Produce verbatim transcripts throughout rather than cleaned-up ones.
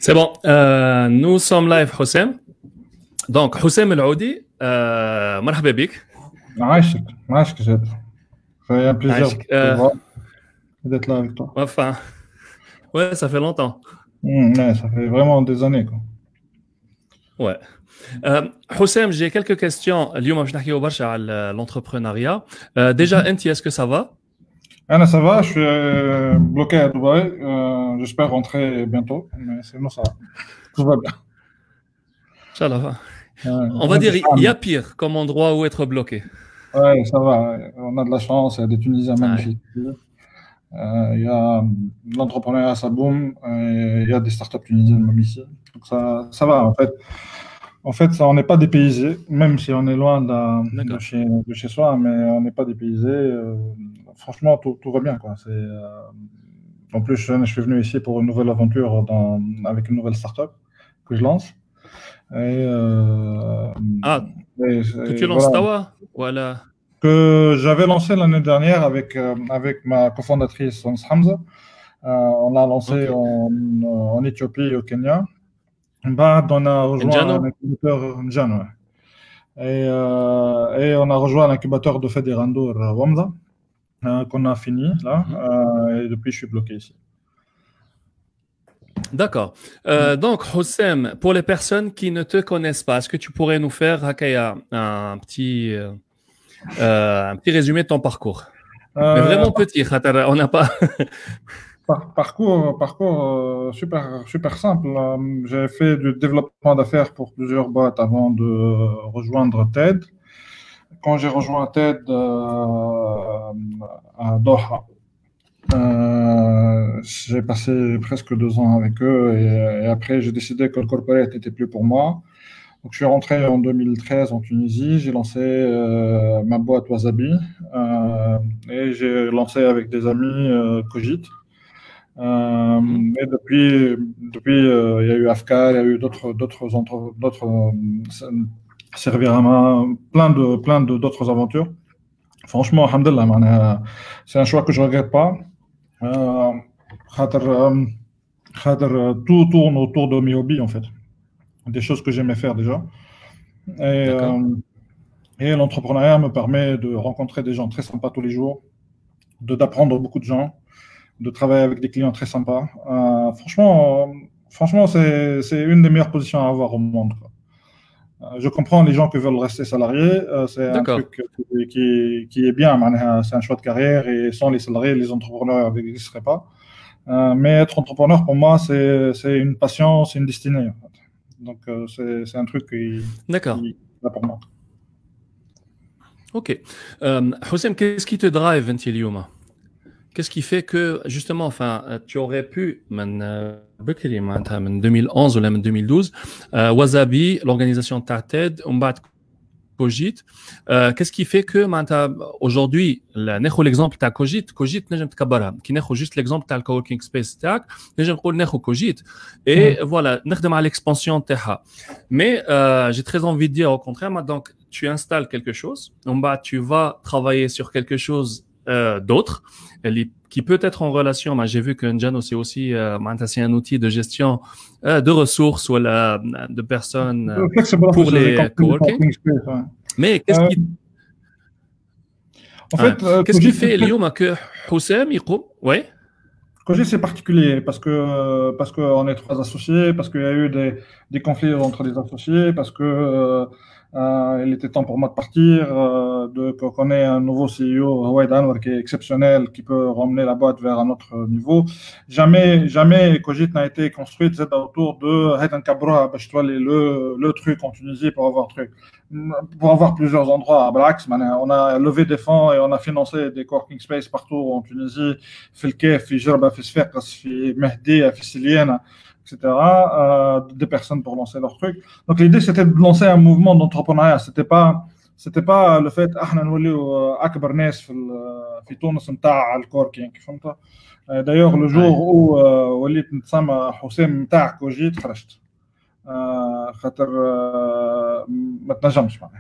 C'est bon, euh, nous sommes live, Houssem. Donc, Houssem El Aoudi, euh, مرحبا بك. عايشك عايشك جد. C'est un plaisir de عايشك. te Euh, voir et d'être là avec toi. enfin, ouais, ça fait longtemps. Hmm, ouais, ça fait vraiment des années, quoi. Ouais. Euh, Houssem, j'ai quelques questions. اليوم باش نحكيو برشا على l'entrepreneuriat. Euh, déjà, Mhm. انت, est-ce que ça va? Anna, ça va, je suis euh, bloqué à Dubaï. Euh, j'espère rentrer bientôt, mais sinon ça va. Tout va bien. Inch'Allah. Ouais, On va on est dire, des il y femmes. a pire comme endroit où être bloqué. Ouais, ça va. Ouais. On a de la chance, il y a des Tunisiens Ouais. magnifiques. Euh, Il y a l'entrepreneuriat, ça boom. Et il y a des startups tunisiennes même ici. Donc ça, ça va, en fait. En fait, ça, on n'est pas dépaysé, même si on est loin de, de D'accord. chez, de chez soi, mais on n'est pas dépaysé. Euh, franchement, tout, tout va bien, quoi. C'est, euh, en plus, je, je suis venu ici pour une nouvelle aventure dans, avec une nouvelle startup que je lance. Et, euh, Ah, et- que et tu lances voilà. Tawa? Voilà. Que j'avais lancé l'année dernière avec, euh, avec ma cofondatrice, Ons Hamza. Euh, on l'a lancé Ok. en, en Éthiopie et au Kenya. Bah, on a rejoint un Njano? incubateur Njan, ouais. Et, euh, et on a rejoint l'incubateur de Federando Wamza, euh, qu'on a fini là. Mhm. Euh, et depuis, je suis bloqué ici. D'accord. Euh, donc, Houssem, pour les personnes qui ne te connaissent pas, est-ce que tu pourrais nous faire Hakaya, un petit, euh, euh, un petit résumé de ton parcours? Mais Euh, vraiment petit, khatar, on n'a pas. par- parcours, parcours euh, super, super simple. Euh, J'ai fait du développement d'affaires pour plusieurs boîtes avant de rejoindre TED. Quand j'ai rejoint TED euh, à Doha, Euh, j'ai passé presque deux ans avec eux et, et après j'ai décidé que le corporate n'était plus pour moi. Donc je suis rentré en deux mille treize en Tunisie, j'ai lancé euh, ma boîte Wasabi euh, et j'ai lancé avec des amis euh, Cogit. Mhm. Euh, et depuis, depuis euh, il y a eu Afkar, il y a eu d'autres d'autres entre- d'autres euh, Servirama, plein de plein de d'autres aventures. Franchement, alhamdoulilah, معناها, c'est un choix que je regrette pas. Euh, خاطر, euh, خاطر, euh, tout tourne autour de mes hobbies en fait, des choses que j'aimais faire déjà. Et, D'accord. euh, et l'entrepreneuriat me permet de rencontrer des gens très sympas tous les jours, de d'apprendre beaucoup de gens, de travailler avec des clients très sympas. Euh, franchement, euh, franchement, c'est c'est une des meilleures positions à avoir au monde, quoi. Euh, Je comprends les gens qui veulent rester salariés, euh, c'est un D'accord. truc qui, qui, qui est bien, معناها, c'est un choix de carrière et sans les salariés, les entrepreneurs n'existeraient pas. Euh, mais être entrepreneur, pour moi, c'est c'est une passion, c'est une destinée, en fait. Donc, euh, c'est c'est un truc qui, qui D'accord. est là pour moi. Ok. Euh, Houssem, qu'est-ce qui te drive, انت اليوم? Qu'est-ce qui fait que, justement, enfin, euh, tu aurais pu, من, euh, بكري معناتها من deux mille onze ou même deux mille douze, euh, Wasabi, l'organisation de ta TED, on bat Cogit. Euh, qu'est-ce qui fait que معناتها aujourd'hui, la- ناخذ l'exemple تاع Cogit, Cogit نجم تكبرها. كي ناخذ juste l'exemple تاع الcoworking space تاعك, نجم نقول ناخذ Cogit et Mhm. voilà, نخدم على l'expansion تاعها. Mais euh, j'ai très envie de dire au contraire, moi, donc tu installes quelque chose, en bas tu vas travailler sur quelque chose euh, d'autre, elle- qui peut être en relation. Moi, j'ai vu que Njano c'est aussi euh, معناتها c'est un outil de gestion euh, de ressources ou la- de personnes euh, Flexible pour office, j'ai les compris le coworking. coworking space, ouais. Mais qu'est-ce Euh, qui en Ouais. fait, euh, Qu'est-ce qui Cogit, fait اليوم que Houssem يقوم ouais Cogit, c'est particulier parce que euh, parce qu'on est trois associés, parce qu'il y a eu des, des conflits entre les associés, parce que euh, euh, il était temps pour moi de partir, euh, de qu'on ait un nouveau C E O, Houaid Anwar, qui est exceptionnel, qui peut ramener la boîte vers un autre niveau. Jamais, jamais Cogit n'a été construite c'est autour de Haït Kabra, le le truc en Tunisie pour avoir truc, pour avoir plusieurs endroits. À Brax, on a levé des fonds et on a financé des coworking space partout en Tunisie. في الكيف في جربة في صفاقس في مهدية في سليانة et cetera euh, des personnes pour lancer leur truc. Donc l'idée c'était de lancer un mouvement d'entrepreneuriat, c'était pas c'était pas le fait احنا نوليو اكبر ناس في في تونس نتاع الكوركينج فهمت. D'ailleurs le jour ouais où وليت نتسمى حسام نتاع كوجيت خرجت خاطر ما تنجمش معناها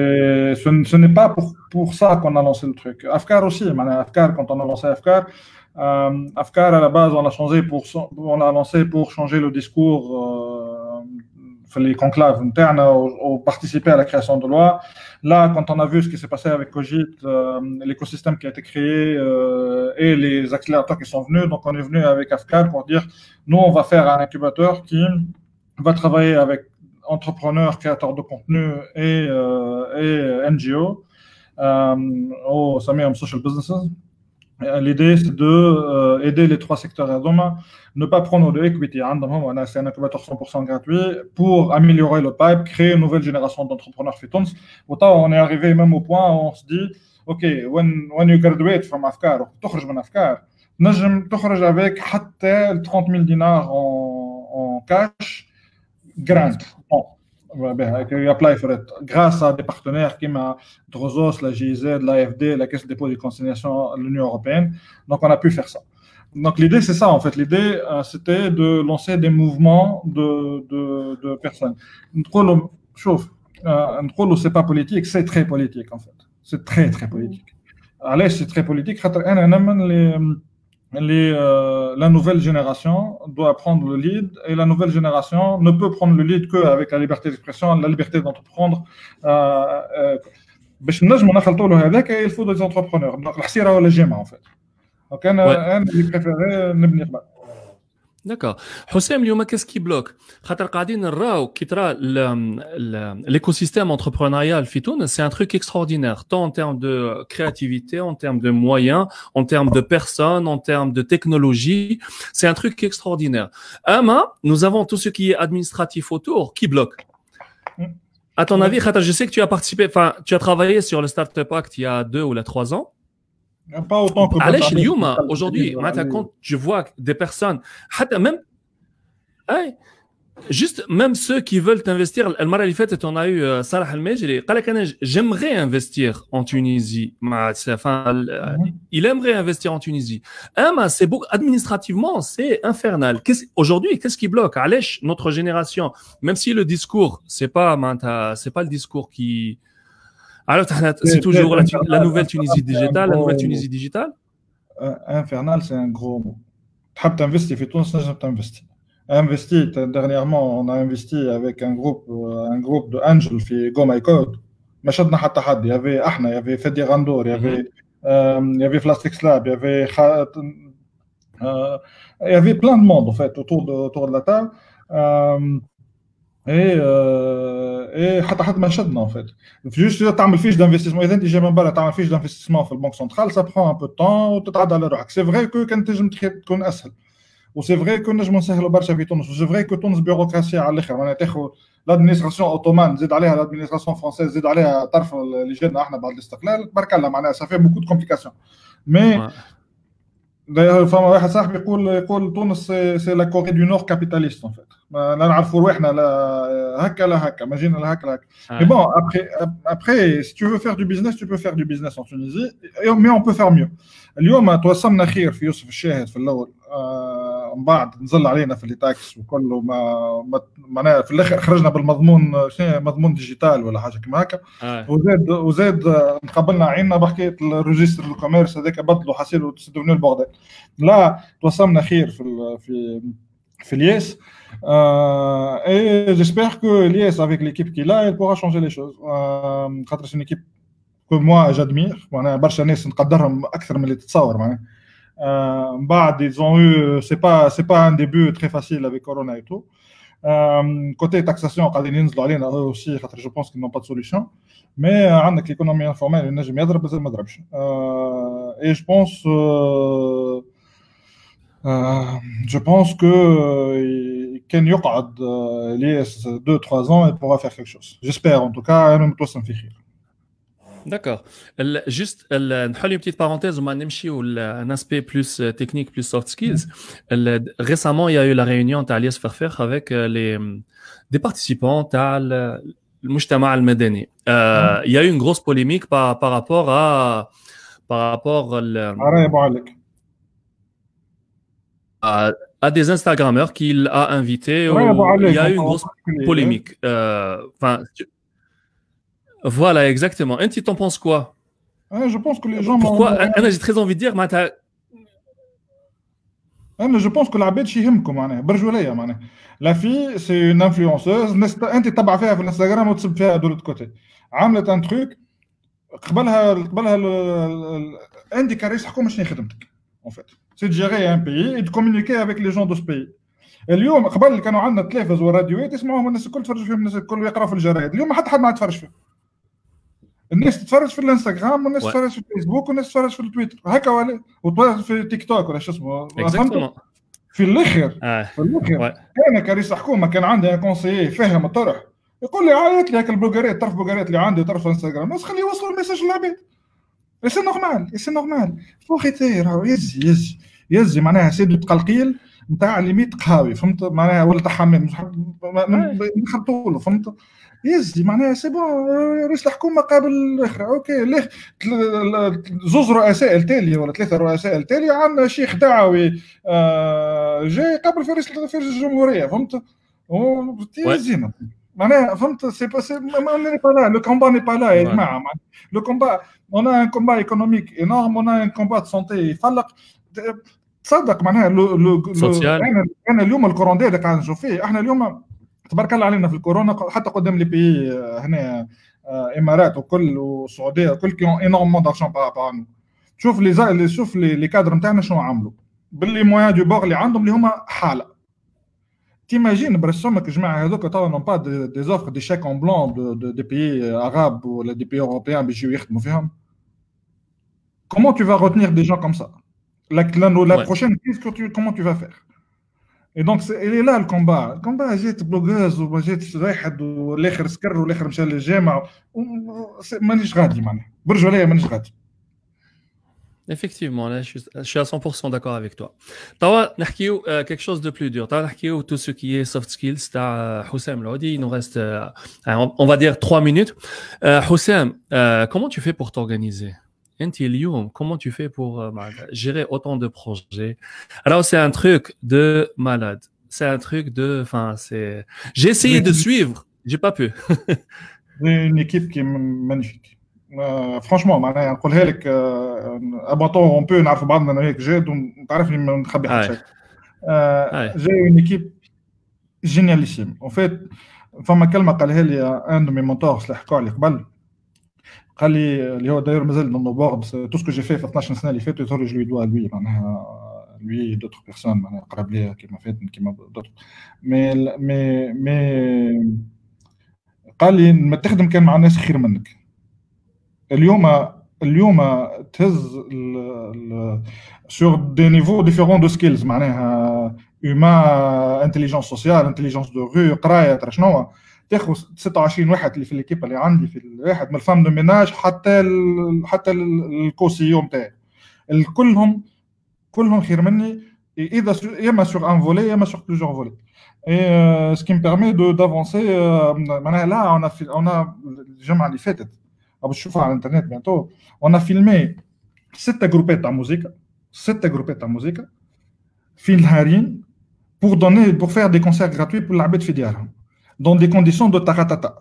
c'est, ce, ce n'est pas pour, pour ça qu'on a lancé le truc. Afkar aussi, Afkar, quand on a lancé Afkar, Euh, Afkar, à la base, on l'a changé pour, on l'a lancé pour changer le discours euh, les conclaves internes ou, ou participer à la création de lois. Là, quand on a vu ce qui s'est passé avec Cogit, euh, l'écosystème qui a été créé euh, et les accélérateurs qui sont venus, donc on est venu avec Afkar pour dire, nous, on va faire un incubateur qui va travailler avec entrepreneurs, créateurs de contenu et, euh, et N G O, euh, au Samir Social Businesses. L'idée, c'est d'aider euh, les trois secteurs à ne pas prendre de equity. C'est un incubateur cent pour cent gratuit pour améliorer le pipe, créer une nouvelle génération d'entrepreneurs fitons. Autant on est arrivé même au point où on se dit, OK, when, when you graduate from Afkar, tu sors de Afkar, tu sors avec trente mille dinars en, en cash, grant. Bon. Apply for it. Grâce à des partenaires comme Drozos, la G I Z, l'A F D, la Caisse de dépôt et de consignation, l'Union européenne. Donc, on a pu faire ça. Donc, l'idée, c'est ça, en fait. L'idée, euh, c'était de lancer des mouvements de, de, de personnes. Chauffe. Euh, c'est pas politique, c'est très politique, en fait. C'est très, très politique. Allez, c'est très politique. Les, les, euh, la nouvelle génération doit prendre le lead et la nouvelle génération ne peut prendre le lead qu'avec la liberté d'expression, la liberté d'entreprendre. باش نجموا نخلطوا له هذاك il faut des entrepreneurs. Donc الحسيره ولا الجامعه en fait. Donc انا انا اللي بريفيري نبني قبل. D'accord. Houssem, Lyouma, qu'est-ce qui bloque? Khatar Qadin Rao, qui tra l'écosystème entrepreneurial Fitoun, c'est un truc extraordinaire, tant en termes de créativité, en termes de moyens, en termes de personnes, en termes de technologie. C'est un truc extraordinaire. Ama, nous avons tout ce qui est administratif autour qui bloque. À ton avis, Khatar, je sais que tu as participé, enfin, tu as travaillé sur le Startup Act il y a deux ou là trois ans. Pas autant que Alech Lyouma, aujourd'hui, quand je vois des personnes, même, hey, juste même ceux qui veulent investir, le marra li fatet, on a eu uh, Salah Al-Mejri, j'aimerais investir en Tunisie. Enfin, mm-hmm. Il aimerait investir en Tunisie. Mais c'est beaucoup, administrativement, c'est infernal. Qu'est-ce, aujourd'hui, qu'est-ce qui bloque? Alech, notre génération, même si le discours, c'est pas, c'est pas le discours qui alors, c'est toujours la, la nouvelle Tunisie digitale, la nouvelle Tunisie digitale. Infernal, c'est un gros mot. Tu as investi, tu as investi. Investi, dernièrement, on a investi avec un groupe, un groupe de Angel في Go My Code. ما شدنا حتى حد. Il y avait احنا, il y avait Fedi Randour, il y avait, euh, il y avait Flastix Lab, il y avait, euh, il y avait plein de monde en fait autour de, autour de la table. Euh, Et, euh, et حتى حد ما شدنا en fait. Juste تعمل fiche d'investissement. إذا أنت جاي من برا تعمل fiche d'investissement في البنك سنترال, ça prend un peu de temps وتتعدى على روحك. C'est vrai que كان تنجم تكون أسهل. وسي فري كو نجموا نسهلوا برشا في تونس. وسي فري كو تونس بيروقراسية على الآخر. معناها تاخذ لادمينستراسيون أوتومان زيد عليها لادمينستراسيون فرونسيز زيد عليها طرف اللي جانا احنا بعد الاستقلال. بارك الله معناها ça fait beaucoup de complications. Mais فما واحد صاحبي يقول يقول تونس سي لا كوري دو نور كابيتاليست en fait. لا نعرفوا روحنا لا هكا لا هكا ما جينا لا هكا لا هكا. Mais bon après après si tu veux faire du business tu peux faire du business en Tunisie mais on peut faire mieux. اليوم توصلنا خير في يوسف الشاهد في الاول من بعد نزل علينا في الليتاكس وكله ما معناها في الاخر خرجنا بالمضمون شنو مضمون ديجيتال ولا حاجه كما هكا. وزاد وزاد قبلنا عيننا بحكايه الريجستر الكوميرس هذاك بدلوا حاسيلو ديفنو البورديل. لا توصلنا خير في في في الياس. Euh, et j'espère que l'I S, avec l'équipe qu'il a, elle pourra changer les choses. Euh, c'est une équipe que moi j'admire. برشا ناس نقدرهم أكثر من اللي تتصور معناها. Euh, بعد ils ont eu, c'est pas c'est pas un début très facile avec Corona et tout. Euh, côté taxation, قاعدين ينزلوا علينا aussi خاطر je pense qu'ils n'ont pas de solution. Mais عندك l'économie informelle ينجم يضرب بس ما يضربش. Euh, et je pense euh, euh, je pense que كان يقعد l'I S deux trois ans et pourra faire quelque chose. J'espère en tout cas. أنا متوسم في خير. D'accord. Juste, une petite parenthèse, on a un aspect plus technique, plus soft skills. Récemment, il y a eu la réunion de l'Alias Farfer avec les, des participants à le Mujtama al-Madani. Euh, il y a eu une grosse polémique par, par rapport à, par rapport à, à des Instagrammeurs qu'il a invités. Il y a eu une grosse polémique. Enfin, euh, voilà, exactement. Et tu t'en penses quoi? Ouais, je pense que les gens. Pourquoi? Anna, j'ai très envie de dire, Mata... انا جو بونس كو العباد شي يهمكم معناها برجوليه معناها. لا في سي اون انفلونسوز انت تتبع فيها في الانستغرام وتسب فيها دول كوتي، عملت ان تروك قبلها قبلها عندي كرئيس حكومه شنو خدمتك اون فيت سي جيري ان بيي اي كومونيكي افيك لي جون دو سو بيي. اليوم قبل كانوا عندنا التلفز والراديوات يسمعوهم الناس الكل تفرج فيهم، الناس الكل يقراوا في الجرايد. اليوم ما حتى حد ما يتفرج فيهم، الناس تتفرج في الانستغرام والناس تتفرج في الفيسبوك والناس تتفرج في التويتر هكا ولا وتتفرج في تيك توك ولا شو اسمه. في الاخر آه. في الاخر انا كرئيس حكومه كان عندي كونسيي فاهم الطرح يقول لي عيط لي هاك البلوجرات طرف بلوجرات اللي عندي طرف انستغرام بس خليه يوصلوا الميساج للعباد. سي نورمال سي نورمال فوخي تاير راهو يزي يزي يزي معناها سيدو تقلقيل نتاع ليميت قهاوي فهمت معناها ولا تاع حمام نخلطوا له فهمت يزي معناها سي بون رئيس الحكومه قابل الاخر اوكي ليه زوز رؤساء التالي ولا ثلاثه رؤساء التالي عندنا شيخ دعوي آه جاي قبل في رئيس في الجمهوريه فهمت وزينه معناها فهمت سي با سي ماني با لا لو كومبا ني با لا يا جماعه لو كومبا اون ان كومبا ايكونوميك انورم اون ان كومبا دو سونتي يفلق تصدق معناها لو لو انا انا اليوم الكورونا اللي قاعد نشوف فيه احنا اليوم تبارك الله علينا في الكورونا حتى قدام لي بي هنا امارات وكل والسعوديه وكل كي انورمون دارشون بارابور شوف لي شوف لي كادر نتاعنا شنو عملوا باللي موان دو بور اللي عندهم اللي هما حاله. تيماجين برسومك الجماعه هذوك توا نون با دي زوفر دي شيك اون بلون دو دي بي عرب ولا دي بي اوروبيان بيجيو يخدموا فيهم. كومون تو فا روتنير دي جون كوم سا la, la, la ouais. prochaine crise, comment tu vas faire? Et donc, il est là le combat. Le combat, j'ai été blogueuse, j'ai été رايحة والآخر سكر والآخر مشى للجامعة. مانيش غادي معناها. برجولية مانيش غادي. Effectivement, là, je suis, je suis à cent pour cent d'accord avec toi. Tawa, نحكيو euh, quelque chose de plus dur. Tawa, نحكيو tout ce qui est soft skills. T'as Houssam Laudi, il nous reste, euh, on va dire trois minutes. Euh, Houssam, euh, comment tu fais pour t'organiser? Comment tu fais pour euh, gérer autant de projets? Alors, c'est un truc de malade. C'est un truc de... Enfin, c'est... J'ai essayé de suivre. J'ai pas pu. J'ai une équipe qui est magnifique. Euh, franchement, نقولها لك ابطون on peut نعرفوا بعضنا انا هيك جاد وتعرفني ما نخبي حتى شيء. J'ai une équipe génialissime. En fait, فما كلمة قالها لي un de mes mentors اللي حكوا لي قبل. قال لي اللي هو داير مازال دون بورد بس تو سكو جي في في اثناش سنه اللي فاتوا يخرج لي دوا لوي معناها لوي دوتر بيرسون معناها قرب ليا كيما فات كيما دوتر مي مي مي قال لي ما تخدم كان مع ناس خير منك. اليوم اليوم تهز سور دي نيفو ديفيرون دو سكيلز معناها هيومان انتيليجونس سوسيال انتيليجونس دو رو قرايه ترى شنو تاخذ ستة وعشرين واحد اللي في ليكيب اللي عندي في الواحد من الفام دو ميناج حتى ال حتى الكوسيوم تاعي الكلهم كلهم خير مني اذا يا سور ان فولي يا سور بلوزيور فولي اي سكي مبيرمي دو دافونسي معناها لا اون اون الجمعه اللي فاتت باش تشوفها على الانترنت بيانتو اون فيلمي ستة جروبات تاع موسيقى ستة جروبات تاع موسيقى في النهارين pour donner pour faire des concerts gratuits pour العباد في ديارهم dans des conditions de taratata.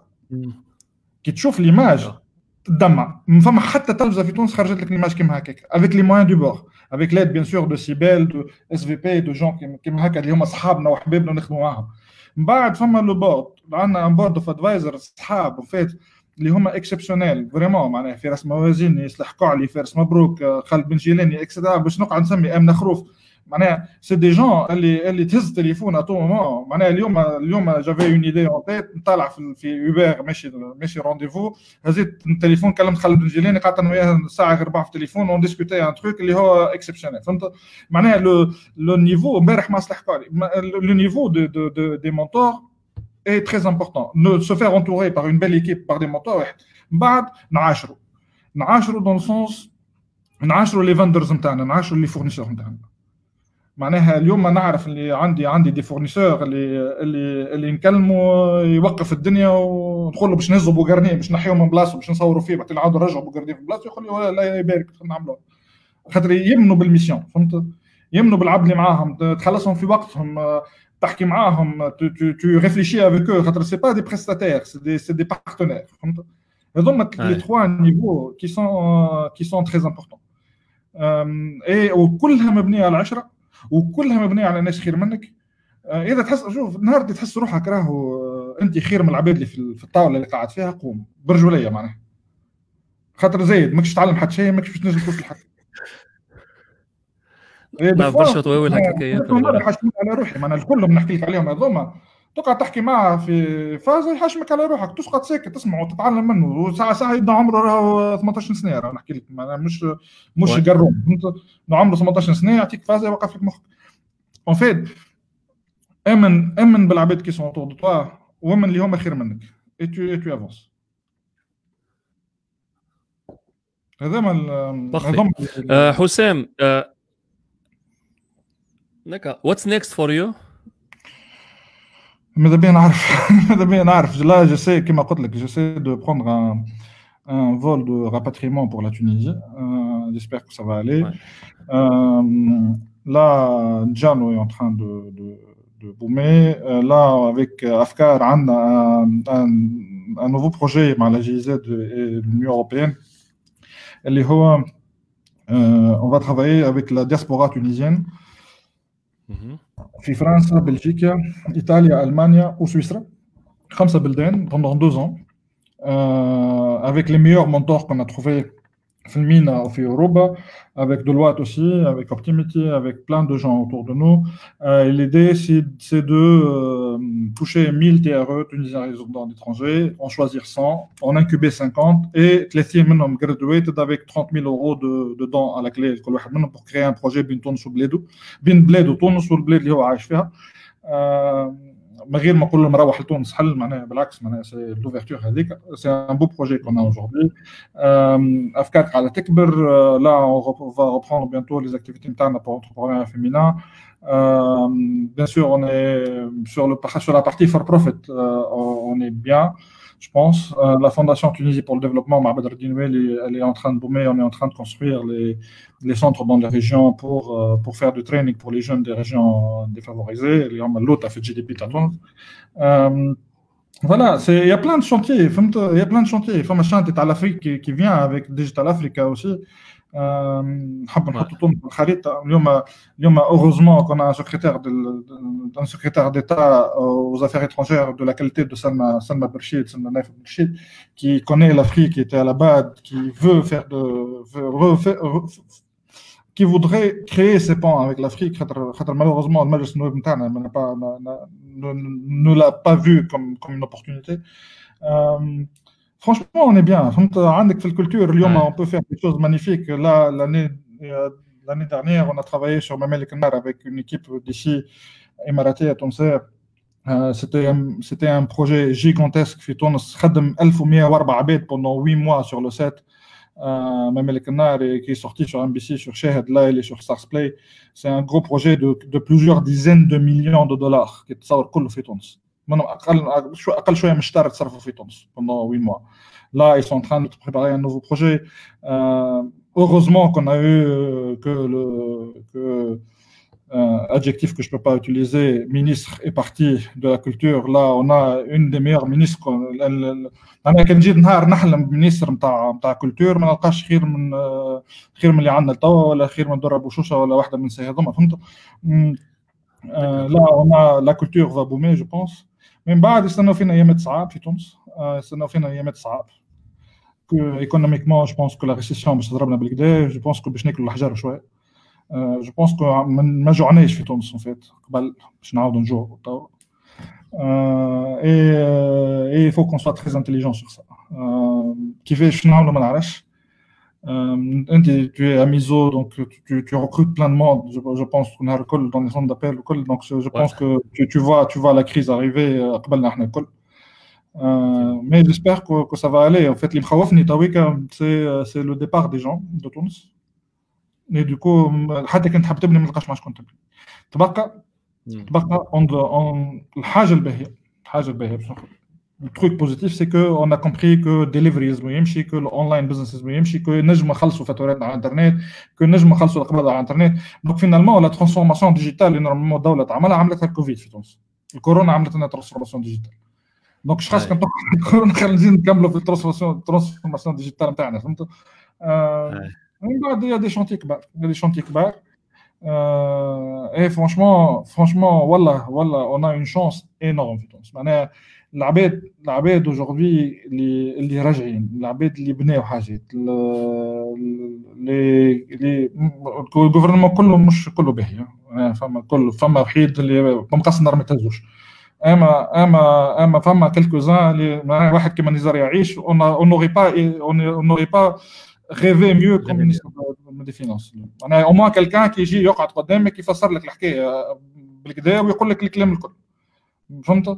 كي تشوف ليماج تدمع ما فما حتى تلفزه في تونس خرجت لك ليماج كيما هكاك avec les moyens du bord avec l'aide bien sûr de Cybelle de S V P de gens كيما هكا اللي هما اصحابنا وحبايبنا ونخدموا معاهم. من بعد فما لو بورد عندنا ان بورد اوف ادفايزر اصحاب وفات اللي هما اكسبسيونيل فريمون معناها فراس موازين يصلح قعلي فارس مبروك خالد بن جيلاني اكسترا باش نقعد نسمي امنه خروف معناها سي دي جون اللي اللي تهز تليفون ا تو مومون معناها اليوم اليوم جافي اون ايدي اون تيت نطلع في في اوبر ماشي ماشي رونديفو هزيت التليفون كلمت خالد بن جيلاني قعدت انا وياه ساعه غير ربع في التليفون اون ديسكوتي ان تروك اللي هو اكسبسيونيل فهمت معناها لو لو نيفو امبارح ما صلح قالي لو نيفو دو دو دي مونتور est très important. Ne se faire entourer par une belle équipe, par des mentors, واحد. من بعد نعاشروا. نعاشروا dans le sens نعاشروا les vendors نتاعنا، نعاشروا les fournisseurs نتاعنا. معناها اليوم ما نعرف اللي عندي عندي دي فورنيسور اللي اللي اللي نكلموا يوقف الدنيا ونقول له باش نهزوا بوغارني باش نحيهم من بلاصه باش نصوروا فيه بعد نعاودوا نرجعوا بوغارني في بلاصه يقول لي ولا لا يبارك نعملوها. خاطر يمنوا بالميسيون فهمت؟ يمنوا بالعبد اللي معاهم تخلصهم في وقتهم تحكي معاهم tu tu réfléchis avec eux خاطر c'est pas des prestataires c'est des c'est des partenaires فهمت هذوما les trois niveaux qui sont qui sont très importants et وكلها مبنيه على العشره وكلها مبنيه على ناس خير منك. اذا تحس شوف نهار اللي تحس روحك راهو انت خير من العباد اللي في الطاوله اللي قاعد فيها، قوم برجوليه معناها، خاطر زايد ماكش تتعلم حتى شيء، ماكش باش تنجم توصل حتى. ما برشا طواول هكاكيات حاشمك على روحي، معناها الكل نحكي لك عليهم هذوما تقعد تحكي معاه في فاز يحشمك على روحك، تسقط ساكت تسمع وتتعلم منه، وساعه ساعه يبدا عمره راهو ثمانية عشر سنه، راه نحكي لك معناها مش مش قروم، فهمت؟ عمره ثمانية عشر سنه يعطيك فاز يوقف لك مخك. اون فيت امن امن بالعباد كي سون طور دو توا، وامن اللي هما خير منك، اي تو اي تو افونس. هذا ما هذوما uh, حسام نكا واتس نيكست فور يو؟ ماذا بيا نعرف ماذا بيا نعرف لا جو سي كيما قلت لك جو سي دو بروندر ان un vol de rapatriement pour la Tunisie. Euh, j'espère que ça va aller. Ouais. Euh, là, Djano est en train de, de, de boomer. Euh, là, avec Afkar, on a un, un, un nouveau projet avec la G I Z et l'Union européenne. Et euh, on va travailler avec la diaspora tunisienne. في فرنسا، بلجيكا، إيطاليا، ألمانيا وسويسرا، خمسة بلدان pendant deux ans. Euh, avec les meilleurs mentors qu'on a trouvés في المينا وفي أوروبا, avec Deloitte aussi, avec Optimity, avec plein de gens autour de nous. Euh, l'idée, c'est, c'est de euh, toucher mille T R E, Tunisiens résidents d'étrangers, en choisir cent, en incuber cinquante, et ثلاثين منهم graduated avec trente mille euros de, de dons à la clé كل واحد منهم pour créer un projet بين تونس وبلاده, بين بلاد وتونس والبلاد اللي هو عايش فيها. Euh, من غير ما نقول مروح لتونس حل, معناها بالعكس, معناها سي لوفيرتور هذيك, سي ان بو بروجي كون ا اجوردي. افكار قاعده تكبر. لا اون فا ريبروندر بيانتو لي زاكتيفيتي نتاعنا بور انتربرونيا فيمينا. بيان سور اون اي سور لو sur la partie for profit, on est bien, je pense. Euh, la Fondation Tunisie pour le développement, Ma'bad Reddin Weli, elle est en train de boomer, on est en train de construire les, les centres dans les régions pour, euh, pour faire du training pour les jeunes des régions défavorisées. L'autre a fait G D P Taton. Euh, voilà, il y a plein de chantiers, il y a plein de chantiers. Il faut un chantier à l'Afrique qui, qui vient avec Digital Africa aussi. نحب نحطوا تونس في الخريطه. اليوم اليوم اوروزمون كنا سكرتير دون سكرتير ديتا aux affaires étrangères de la qualité de Salma Salma Berchid, Salma Naif Berchid, qui connaît l'Afrique, qui était à la base, qui veut faire de veut refaire, qui voudrait créer ces ponts avec l'Afrique. Malheureusement, le Majlis Nouab نتاعنا n'a pas ne l'a pas vu comme comme une opportunité. Euh, Franchement, on est bien. Avec la culture, on peut faire des choses magnifiques. Là, l'année, l'année dernière, on a travaillé sur Mamelek Nar avec une équipe d'ici, émiratie à Tunis. C'était, c'était un projet gigantesque. Tunis a travaillé mille وأربعة عباد pendant huit mois sur le set. Mamelek Nar qui est sorti sur M B C, sur Shahid, là, il est sur Stars Play. C'est un gros projet de, de plusieurs dizaines de millions de dollars qui est تصور كله في تونس. أقل أقل شوية من الشهر تصرفوا في تونس pendant huit mois. Là, ils sont en train de préparer un nouveau projet. Euh, heureusement qu'on a eu euh, que le que, euh, adjectif que je peux pas utiliser, ministre est parti de la culture. Là, on a une des meilleures ministres. أنا كان جيت نهار نحلم بمنيستر نتاع نتاع كولتور ما نلقاش خير من خير من اللي عندنا توا, ولا خير من درة بوشوشة, ولا واحدة من سي هذوما, فهمت؟ Là, on a la culture va boomer, je pense. من بعد يستناو فينا ايامات صعاب في تونس, يستناو فينا ايامات صعاب. que économiquement, je pense que la récession باش تضربنا بالكدا, je pense que باش ناكلوا الحجر شويه. je pense que ما جوعناش في تونس en fait قبل باش نعاودوا نجوعوا توا. et et il faut qu'on soit très intelligent sur ça. كيفاش نعملوا ما نعرفش. Euh, tu es à Miso, donc tu, tu recrutes plein de monde. Je, je pense qu'on a le col dans les centres d'appel, donc je, je pense ouais. que tu, tu vois, tu vois la crise arriver. Euh, mais j'espère que, que ça va aller. En fait, l'imkhawafni tawika, c'est c'est le départ des gens de Tunis. Et du coup, حتى كنت حاب تبني ما تلقاش معاش كنت تبني. تبقى تبقى on on الحاجة الباهية الحاجة الباهية باش نقول. Le truc positif, c'est qu'on a compris que delivery is ميمشي, que online business is ميمشي, que نجم نخلصوا فاتورات على الانترنت, que نجم نخلصوا القبض على الانترنت. Donc finalement, la transformation digitale اللي نورمالمون الدولة تعملها عملتها الكوفيد في تونس. الكورونا عملت لنا transformation digitale. Donc je pense que الكورونا خلينا نزيد نكملوا في الترانسفورماسيون transformation digitale نتاعنا, فهمتوا؟ من بعد il y a des chantiers كبار, il y a des chantiers كبار. Euh, et franchement, franchement, voilà, voilà, on a une chance énorme في تونس. معناها العباد العباد aujourd'hui اللي اللي راجعين، العباد اللي بناو حاجات، اللي اللي الجوفرنمون كله مش كله باهي، يعني فما كله فما وحيد اللي مقصر ما تهزوش. اما اما اما فما كالكوزان اللي معناها واحد كيما نزار يعيش اون نوري با اون نوري با rêver mieux comme ministre des Finances. معناها au moins quelqu'un qui يجي يقعد قدامك يفسر لك الحكايه بالكدا ويقول لك الكلام الكل. فهمت؟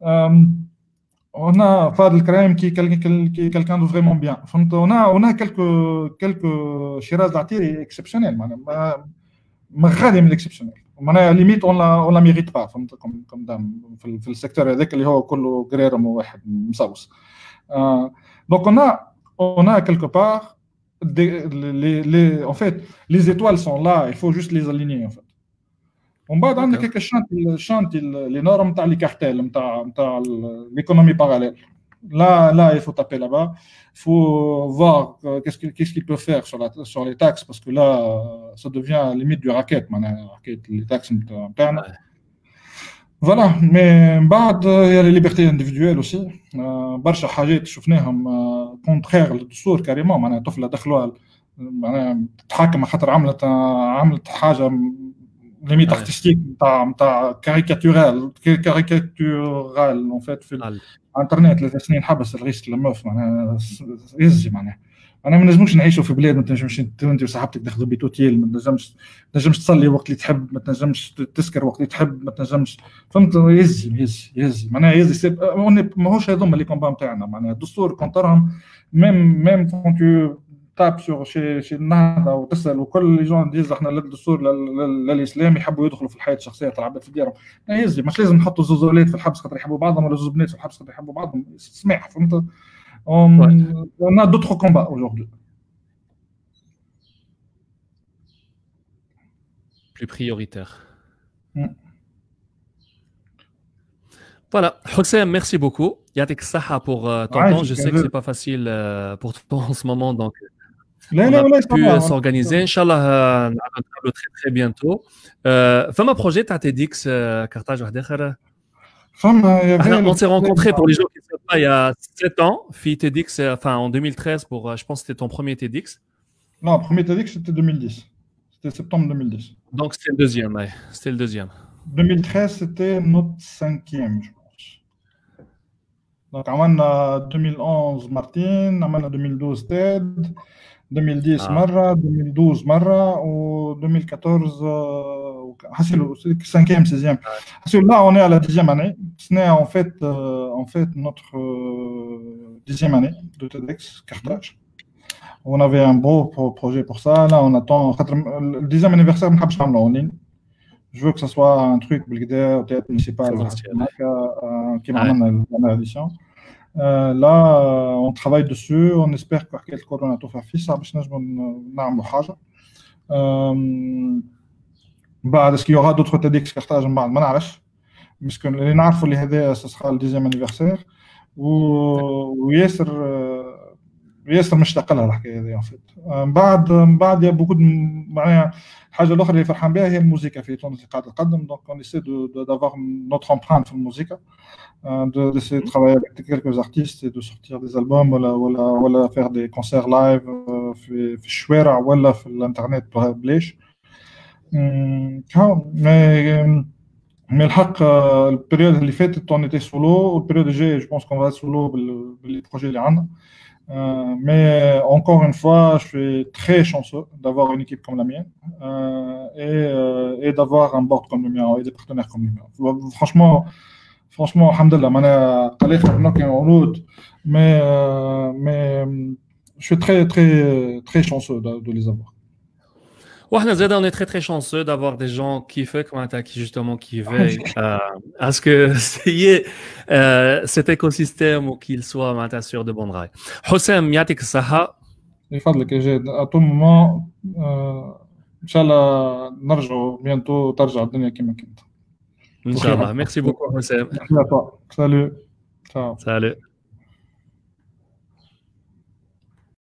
on a Fadel Karim qui est quelqu'un de vraiment bien. فهمت؟ on a on a quelques quelques Shiraz Latiri exceptionnels معناها ما غادي من الاكسبسيونيل. معناها ليميت on la on la mérite pas. فهمت؟ comme comme دام في, في السيكتور هذاك اللي هو كله قريرم وواحد مصوص. donc on a on a quelque part Des, les, les, en fait, les étoiles sont là, il faut juste les aligner en fait. On va dans quelque chante, chante les normes dans les cartels, dans l'économie parallèle. Là, là, il faut taper là-bas. Il faut voir qu'est-ce qu'il qu'est-ce qu'il peut faire sur, la, sur les taxes, parce que là, ça devient limite du racket, les taxes internes. Voilà, mais بعد il y a les libertés individuelles aussi. برشا حاجات شفناهم كونترير للدستور كاريمون، معناها طفله دخلوها معناها تحاكم خاطر عملت عملت حاجه ليميت ارتستيك نتاع نتاع كاريكاتورال كاريكاتورال اون فيت في الانترنت ثلاث سنين حبس الغيش للموف معناها يزي معناها. انا ما نجموش نعيشوا في بلاد ما تنجمش انت وصاحبتك تاخذوا بيتوتيل، ما تنجمش ما تنجمش تصلي وقت اللي تحب، ما تنجمش تسكر وقت اللي تحب، ما تنجمش فهمت. يزي يزي يزي معناها يزي ماهوش هذوما اللي كومبا نتاعنا. معناها الدستور كونترهم ميم ميم كون تو تاب سور شي شي النهضه وتسال وكل لي جون ديز احنا للدستور للاسلام يحبوا يدخلوا في الحياه الشخصيه تاع العباد في ديارهم. يزي مش لازم نحطوا زوزولات في الحبس خاطر يحبوا بعضهم ولا زوز بنات في الحبس خاطر يحبوا بعضهم. سمح فهمت. On, ouais. on a d'autres combats aujourd'hui. Plus prioritaires. Mm. Voilà. Hossam, merci beaucoup. Yatik Saha pour euh, ton ouais, temps. Je sais que c'est pas facile euh, pour toi en ce moment, donc là, on là, a là, pu là, s'organiser. Inch'Allah, euh, très très bientôt. Euh, fais un projet, tu as TEDx euh, Carthage Wahdekher. On s'est rencontrés, pour les gens qui ne savent pas, il y a sept ans, Fi TEDx, enfin en deux mille treize, pour, je pense que c'était ton premier TEDx. Non, premier TEDx c'était deux mille dix. C'était septembre deux mille dix. Donc c'était le deuxième, ouais. C'était le deuxième. deux mille treize, c'était notre cinquième, je pense. Donc on a deux mille onze Martin, on a deux mille douze TED, deux mille dix ah. Marra, deux mille douze Marra, ou deux mille quatorze cinquième, sixième. Là, on est à la dixième année. Ce n'est en fait, euh, en fait notre euh, dixième année de TEDx Carthage. On avait un beau projet pour ça. Là, on attend le dixième anniversaire. En ligne. Je veux que ce soit un truc au théâtre municipal qui m'amène à l'édition. Euh, là, on travaille dessus. On espère que quelques corona tout fait ça. باش نجموا نعملوا حاجة. بعد est-ce qu'il y aura d'autres TEDx Carthage بعد ما نعرفش. باسكو اللي نعرفوا اللي هذا ce sera le dixième anniversaire. وياسر ياسر مشتاق لها الحكايه هذه. بعد بعد يا بوكو معناها الحاجه الاخرى اللي فرحان بها هي الموسيقى في تونس اللي قاعده تقدم. دونك on essaie de d'avoir notre empreinte في الموسيقى. de d'essayer de travailler avec quelques artistes et de sortir des albums ولا ولا ولا faire des concerts live في في الشوارع ولا في الانترنت بلاش. mais mais الحق البريود اللي فاتت on était solo والبريود الجاي je pense qu'on va être solo بالبروجي اللي عندنا. Euh, mais encore une fois, je suis très chanceux d'avoir une équipe comme la mienne euh, et, euh, et d'avoir un board comme le mien et des partenaires comme le mien. Franchement, franchement, alhamdoulilah, mais, euh, mais je suis très, très, très chanceux de, de les avoir. Ouais, Zed, on est très très chanceux d'avoir des gens qui font comme un qui justement qui veillent euh, à ce que y ait euh, cet écosystème ou qu'il soit maintenant sur de bons rails. Hossam, yatik saha. يفضلك يا جاد à tout moment ان شاء الله نرجعوا bientôt ترجع الدنيا كما كانت. ان شاء الله. Merci beaucoup Hossam. Merci à toi. Salut. Ciao. Salut.